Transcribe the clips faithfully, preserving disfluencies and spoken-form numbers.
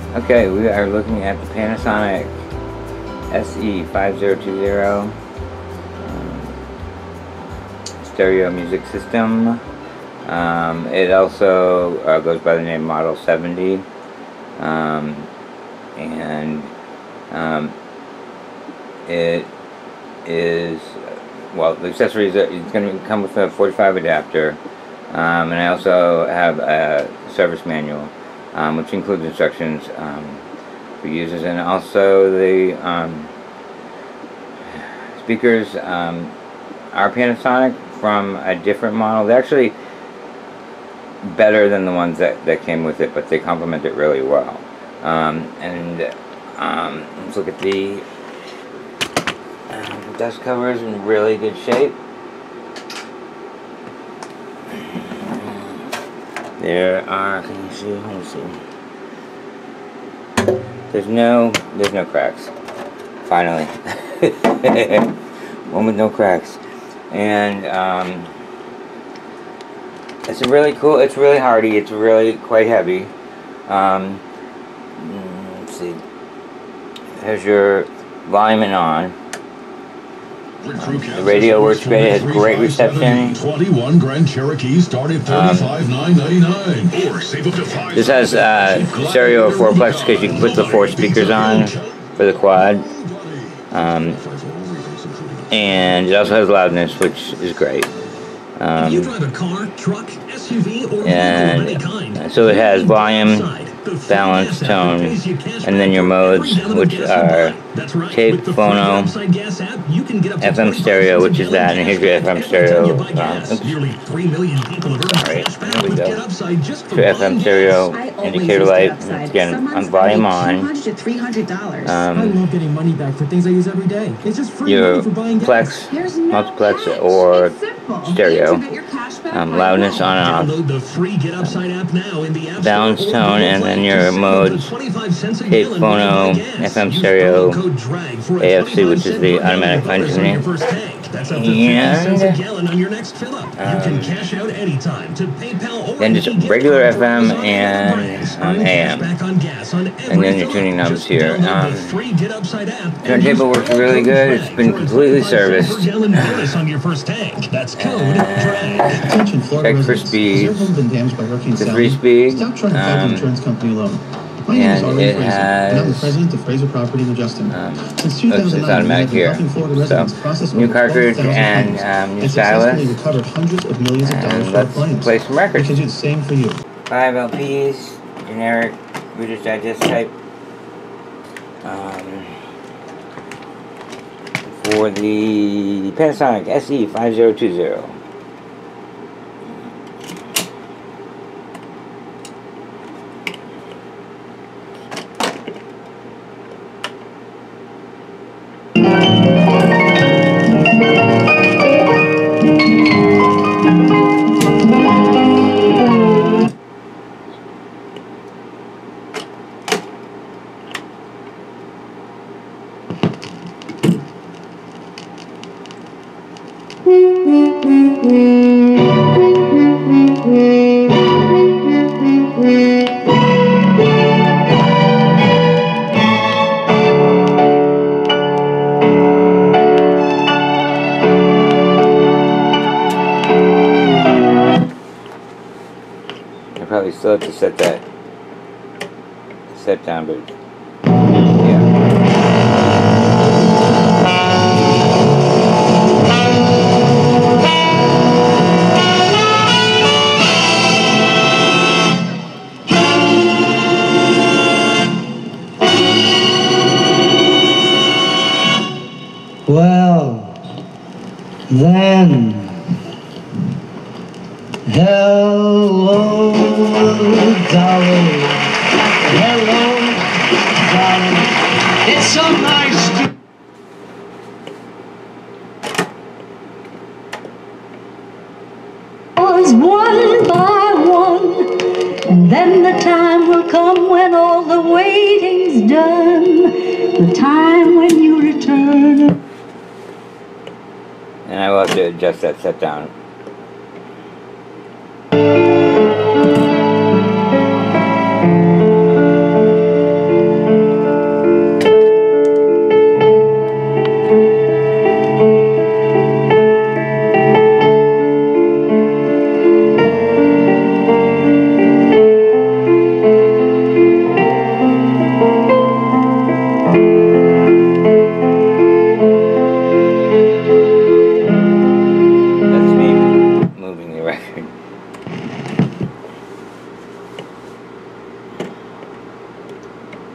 Okay, we are looking at the Panasonic S E five zero two zero um, stereo music system. Um, it also uh, goes by the name Model seventy, um, and um, it is, well, the accessories are, it's going to come with a forty-five adapter, um, and I also have a service manual, um, which includes instructions um, for users, and also the um, speakers um, are Panasonic from a different model. They're actually better than the ones that, that came with it, but they complement it really well. Um, and um, let's look at the, uh, the dust cover is in really good shape. There are, can you see? Let me see. There's no, there's no cracks. Finally. One with no cracks. And um, it's a really cool, it's really hardy, it's really quite heavy. Um, let's see. There's your volume and on. The radio works great, it has great reception. twenty-one Grand Cherokee start at thirty-five nine ninety-nine. Or save up to five. This has uh, stereo fourplex because you can put the four speakers on for the quad. Um, and it also has loudness, which is great. Um, you drive a car, truck, S U V, or and any kind. so it has volume, balance, tone, and then your modes, which are tape, phono, F M stereo, which is that, and here's your F M stereo. Um, oops. Sorry, there we go. So F M stereo, indicator light, and again, on volume on. Um, I love getting money back for things I use every day. It's just free your money for buying plex, gas. multiplex, or stereo. Um, loudness on and off. Balance, tone, and then your modes, tape, phono, F M stereo, A F C, which is the automatic functioning, and um, then just regular F M and um, A M, and then your tuning knobs here. Um, turntable works really good. It's been completely serviced. Check for speed. It's a three speed. Um, and it has um, it's, it's automatic here. So, new cartridge and um, new stylus. And let's play some records. Five L Ps, generic Reader's Digest type. Um, for the Panasonic S E five zero two zero. I probably still have to set that set down, but yeah. Well, then, hello, darling, hello, darling, it's so nice to... Was one by one, and then the time will come when all the waiting's done, the time when you return. And I will have to adjust that set down.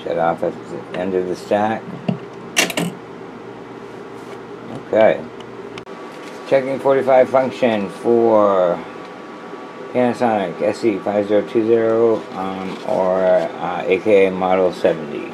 Shut off at the end of the stack. Okay. Checking forty-five function for Panasonic S E five zero two zero um, or uh, aka Model seventy.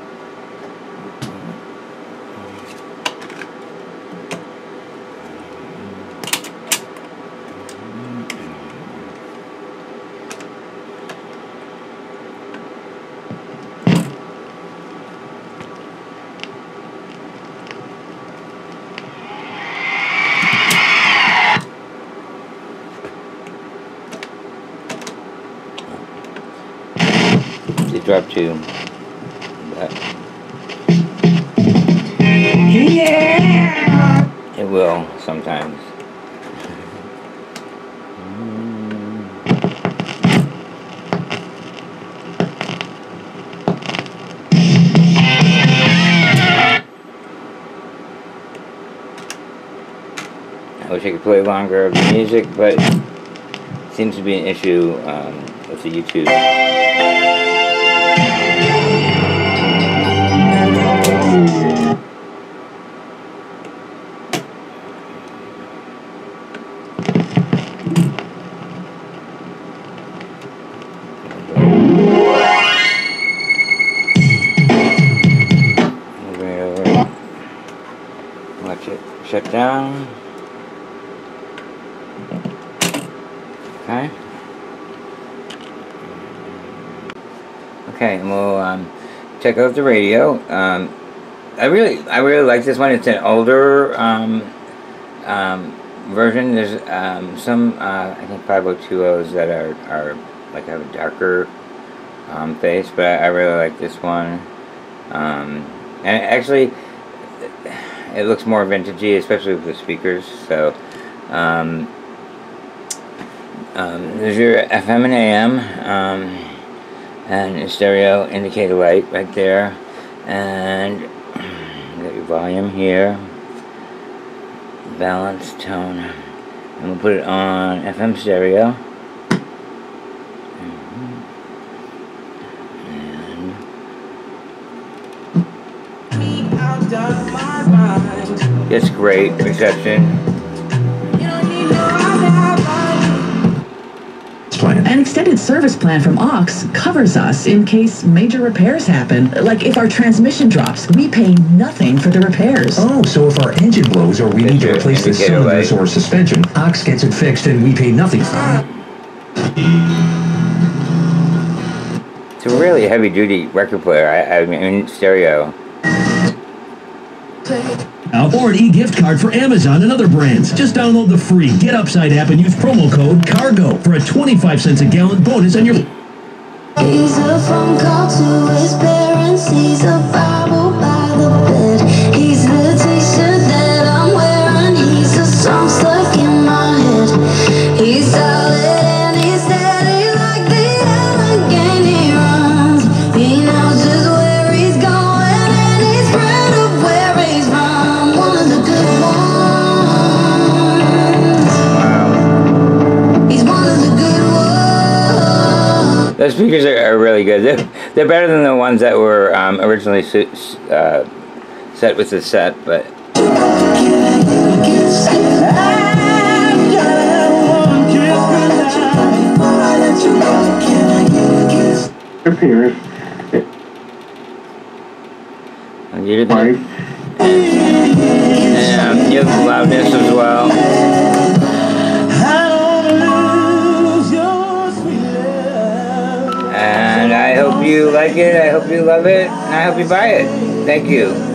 It dropped two. But yeah. It will sometimes. I wish I could play longer of the music, but it seems to be an issue um, with the YouTube. Bring it over. Watch it shut down. Okay. Okay, and we'll um, check out the radio. Um, I really, I really like this one. It's an older um, um, version. There's um, some, uh, I think five oh two ohs that are, are like have a darker um, face, but I, I really like this one. Um, and actually, it looks more vintagey, especially with the speakers. So, um, um, there's your F M and A M. Um, and a stereo indicator light right there, and you got your volume here, balance, tone, and we'll put it on F M stereo. And gets great reception. An extended service plan from Aux covers us in case major repairs happen. Like if our transmission drops, we pay nothing for the repairs. Oh, so if our engine blows or we need to replace the cylinders or suspension, Aux gets it fixed and we pay nothing. It's a really heavy-duty record player. I, I mean, stereo. Or an e-gift card for Amazon and other brands. Just download the free Get Upside app and use promo code CARGO for a twenty-five cents a gallon bonus on your... He's a phone call to his parents. He's a Bible by the bed. He's the t-shirt that I'm wearing. He's a song stuck in my head. He's solid and he's steady like the Allegheny runs. He knows just where he's going and he's proud of where he's from. One of the good ones. Wow. He's one of the good ones. Those speakers are, are really good. They're, they're better than the ones that were um, originally uh, set with the set, but... Appears. And you right. And um, you have loudness as well. And I hope you like it, I hope you love it, and I hope you buy it. Thank you.